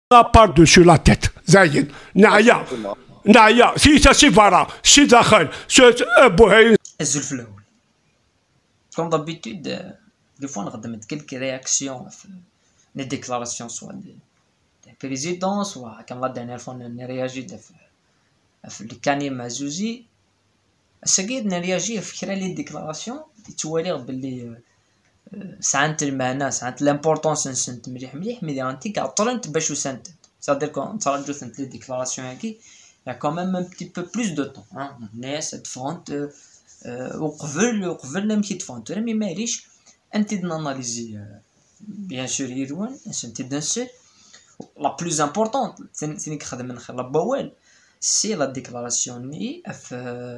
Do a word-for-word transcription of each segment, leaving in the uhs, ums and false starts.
par-dessus la tête. Zaïd. Naya. Naya. Si ça c'est voilà. Si dakhal. C'est Bouhaïn. الزلف الأول. Comme d'habitude, des fois on a quelques réactions, des déclarations soit des présidents, soit comme la dernière fois on a réagi في الكاني مازوزي. السقيد نرياجي في كرا لي ديكلاراسيون توالي باللي ساعات المعنى ساعات لامبورطونس نسنت مليح مليح مي انتي كعطرنت باش وسنت صادير كون تراجعو سنت لي ديكلاراسيون هاكي يا كوميم ان بتي بو بلوس دو طون الناس تفونت وقبل وقبل مكي تفونت مي ماليش انتي دناناليزي بيان سور يروان سنتي دان سور لا بلوس امبورطونت سيني كخدم من خير لا بوال سي لا ديكلاراسيون ني اف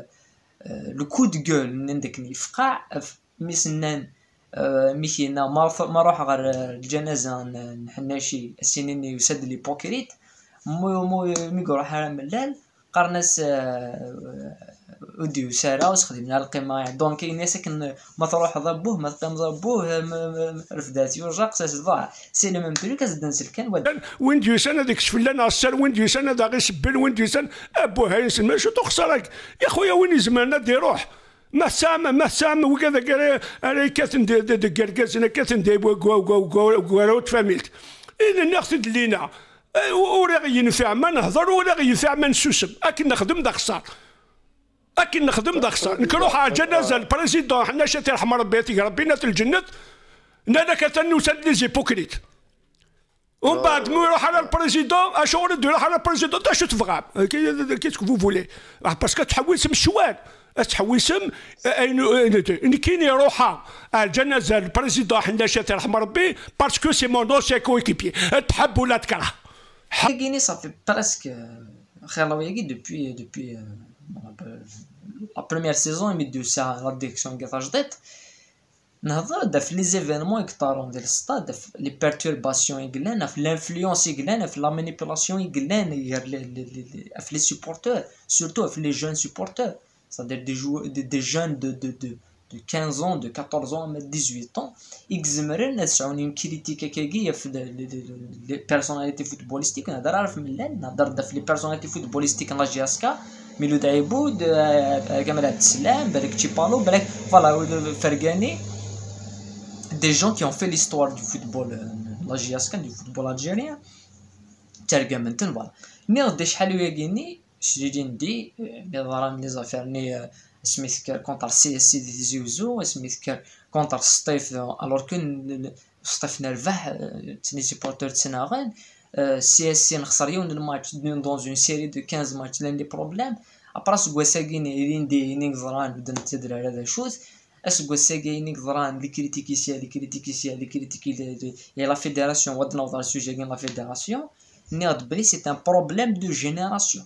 لو كو دو غول ندكني فقاع ميسنان ميكينا ما روح غير الجنازه نحناشي السنين يسد لي بوكريت مو مو ميقول روح ملال قرناس وديو سارة وسخدمنا القمة دونك كاين ناس كن ما تروح ضبوه ما تقام ضبوه رفدات يرجع قصاص ضاع سي لو ميم تولي كازدنس الكان وين ديوسان هذيك شفلان السر وين ديوسان هذا غير سبل وين ديوسان ابوها يسمى شو تخسرك يا خويا وين زماننا دي روح ما سام ما سام وكذا قال انا كاتن دي دي كركاز انا كاتن دي وكو تفهمت اذا ناخذ لينا ولا ينفع ما نهضر ولا ينفع ما نسوسم اكن نخدم دا خسر اكن نخدم دا خسر نروح على جنازه البريزيدون حنا شاتي رحم ربي يعطيك ربي نات الجنة انا كتنوسد لي زيبوكريت ومن بعد مو يروح على البريزيدون اشغل يروح على البريزيدون تا شو تبغى كيسكو فو فولي باسكو تحوس مشوال تحوسم ان كاين يروح على الجنازه البريزيدون حنا شاتي رحم ربي باسكو سي مون دوسي كويكيبي تحب ولا تكره Guinée, ça fait presque euh, depuis, depuis euh, la première saison et de ça la direction qui a été نهضر داف لي زيفينمون يكثرون ديال الستاد لي بيرتورباسيون يقلان في لانفلونس يقلان في لا مانيبيولاسيون يقلان في لي سوبورتور سورتو في لي جون سوبورتور c'est-à-dire des joueurs des, des jeunes de de de de quinze ans de quatorze ans même dix-huit ans يجزمرن نسعون يم كريتيكا كاكيا في لي بيرسوناليتي فوتبوليستيك نهضر عارف ملال نهضر في لي بيرسوناليتي فوتبوليستيك لا جياسكا ميلود عيبود كمال عبد السلام بالك تشيبالو بالك فوالا فرقاني des gens qui ont fait l'histoire du football la G S K du football algérien ترجمت فوالا نغدي شحال وياكيني شريدي ندي نظرا لي زافير ني سميث كونتر سي اس سي تيزي اوزو سميث كونتر سطيف الوغ كون سطيف نربح تني سيبورتور تسناغن سي اس سي نخسر يون الماتش دون اون سيري دو خمسة ماتش لان دي بروبليم ابراس كواساكيني ريندي نيغزران بدا نتدرى على هذا شوز اسكو ساكاينيك ضران لي كريتيكي سي لي كريتيكي سي لي كريتيكي يا لا فيدراسيون ودنا وضع السوجي كاين لا فيدراسيون نيض بلي سي ان بروبليم دو جينيراسيون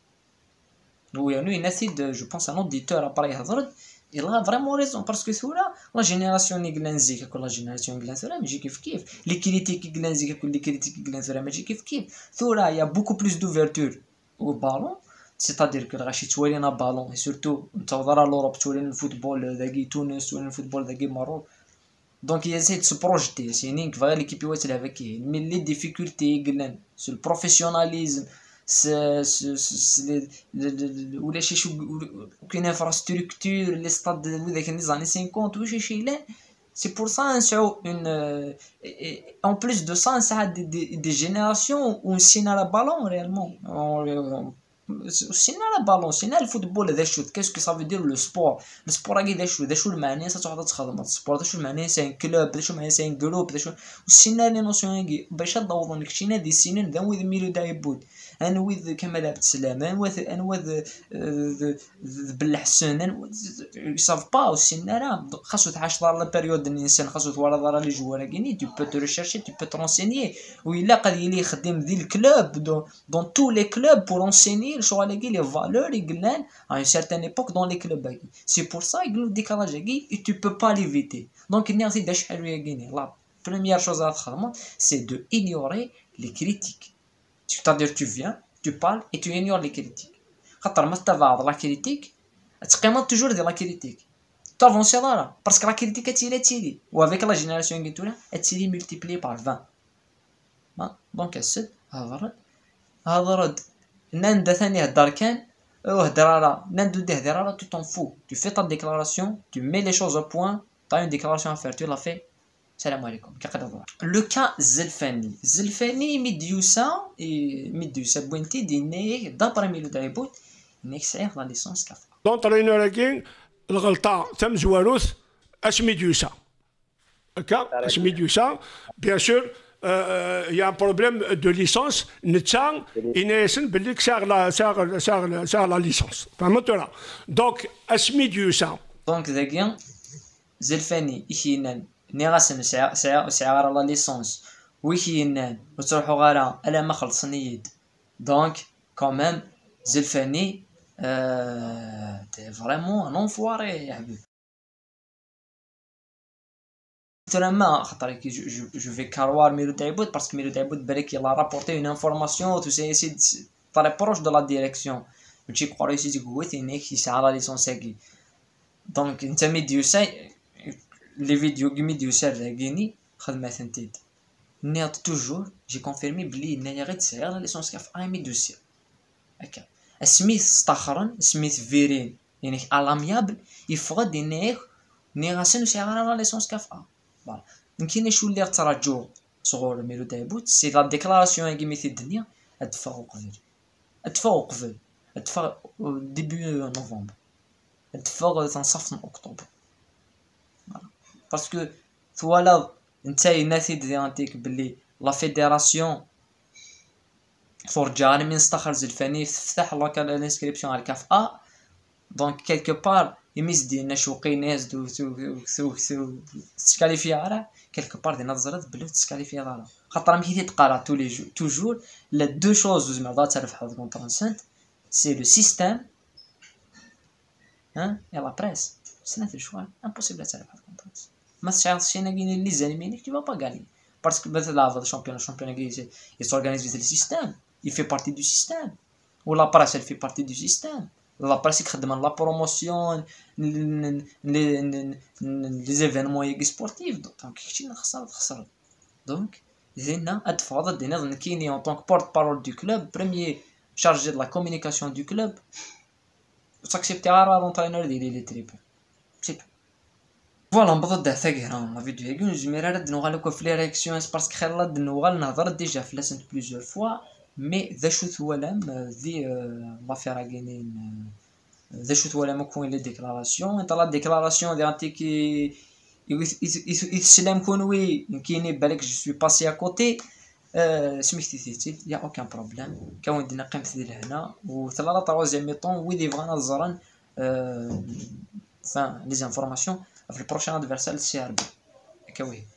ويعني نسيت جو بونس ان اوديتور ابري يهضر يلا فريمون ريزون باسكو ثورا لا جينيراسيون ني كلانزي كل لا جينيراسيون كلانزي ماشي كيف كيف لي كريتيكي كلانزي كل لي كريتيكي كلانزي ماشي كيف كيف ثورا يا بوكو بلوس دوفيرتور او بالون سيتادير كو غاشي تولينا بالون اي سورتو نتوضر لوروب تولينا الفوتبول داكي تونس تولينا الفوتبول داكي ماروك دونك يزيد سبروجتي سينين كفا ليكيب يوات لعبا كاين مي لي ديفيكولتي قلنا سو البروفيسيوناليزم س س ولا شي شو كاين انفراستركتور لي ستاد ذاك لي زاني خمسين واش شي لا سي بور سا نسعو اون اون بليس دو سا نسعى دي دي جينيراسيون ونسينا لا بالون ريالمون سينا لا بالون سينا الفوتبول هذا شو كاسكو صافي دير لو سبور السبور هكا ذا شو ذا شو المعنى تقعد تخدم السبور ذا شو المعنى سي ان كلوب ذا شو المعنى سي ان جروب ذا شو وسينا لي نوسيون هكي باش نضوض لك شي نادي سنين ذا ويذ ميلود عيبود انا ويذ كمال عبد السلام انا ويذ انا ويذ بالحسن انا صاف با سينا راه خاصو تعاش دار لا بيريود الانسان خاصو توالى دار لي جوار كيني تو بو تو ريشيرشي تو بو ترونسيني ويلا قد يلي يخدم ذي الكلوب دون تو لي كلوب بور انسيني شغل هكي لي فالور يقلان à une certaine époque dans les clubs هكي c'est pour ça يقولوا الديكالاج هكي et tu peux pas l'éviter donc il نزيد شحال ويا كاينين لا première chose à faire c'est de ignorer les critiques c'est-à-dire tu viens tu parles et tu ignores les critiques خاطر ما تبعض لا كريتيك تقيم توجور ديال لا كريتيك تافونسي دارا باسكو لا كريتيك تيلي تيلي و افيك لا جينيراسيون كي تولا تيلي ملتيبلي بار عشرين دونك السد هضرد هضرد نان دا ثاني هدار كان وهدر على نان دو دي هدر على تو تون فو tu fais ta déclaration tu mets les choses au point t'as une déclaration à faire tu l'as fait السلام عليكم كيقدر لو كا زلفاني زلفاني ميديوسا ميديوسا بوينتي دينيه دابري ميلود عيبود نيك سعير لا ليسونس كافا لونطرينور كي الغلطه تم زواروث اش ميديوسا هكا اش ميديوسا بيان سور il y a un problème de licence نتا ينايسن باللي ساغ لا ساغ ساغ ساغ لا ليسونس فهمت ولا دونك اش ميديوسا دونك ذاكيا زلفاني يخينان ني غاسن ساعة ساعة ساعة غير لا ليسونس ويخينان وتروحو غير الا ما خلص نيد دونك كوميم زلفاني euh, t'es vraiment un enfoiré يا حبيبي ما خاطر كي جو جو في كاروار ميلود عيبود باسكو ميلود عيبود بالك يلا رابورتي اون انفورماسيون تو سي سي طالع بروش دو لا ديريكسيون ماشي كواري سي تقوت انك ساعة لا ليسونس كي دونك انت ميديوسا لي فيديو كي ميديوسا راكيني خدمه تنتيد نيط توجور جي كونفيرمي بلي انايا غير تسعير لا ليسونس كاف اي ميديوسا هكا سميث استخرن سميث فيرين يعني الاميابل يفقد انك ني غاسن ساعه لا ليسونس كاف ا فوالا يمكن شو اللي تراجعوا صغور ميلود عيبود سي لا ديكلاراسيون كي ميث الدنيا ادفعوا قبل ادفعوا قبل ادفع ديبي نوفمبر ادفعوا تنصف اكتوبر فوالا باسكو فوالا نتايا ناتي ديانتيك بلي لا فيدراسيون فرجاني من استخر زلفاني فتح لا الانسكريبسيون على الكاف ا دونك كيلكو بار يميز دينا شوقي ناس دو سو سو سو تسكاليفيا راه كيلكو بار دينا تزرد بلي تسكاليفيا راه خاطر ملي تقرا تو لي جو توجور لا دو شوز زعما دا تعرف هاد كونطرونسنت سي لو سيستيم ها يا لا بريس سنات الشوا امبوسيبل تعرف هاد كونطرونس ما تشعرش شي ناقين لي زانيمينيك tu vas pas gagner parce que مثلا هذا الشامبيون الشامبيون كي يسورغانيز في السيستيم il fait partie du système ou la presse elle fait partie du système la presse يخدم la promotion les événements sportifs donc كيفاش نخسر خسر donc زينا اتفاضل دينا نظن كيني en tant que porte-parole du club premier chargé de la communication du club s'accepter à l'entraîneur ديالي لي تريبل سي فوالا نبدا ثاقيرا لا فيديو هاكي نجمير راه دنوغا لكو في لي رياكسيون باسكو خير دنوغا نهضر ديجا في لاسنت بليزيور فوا مي ذا شو ثوالام ذي لافير كاينين ذا شو ثوالام كون لي ديكلاراسيون انت لا ديكلاراسيون ديال تيكي يتسلم كونوي كايني بالك جو سوي باسي ا كوتي سميتي تيتي يا اوكان بروبليم كون دينا قيمت ديال هنا وثلا لا تروازيام ميطون ويدي فغانا زران فان لي زانفورماسيون في البروشان ادفيرسال سي ار بي هكا وي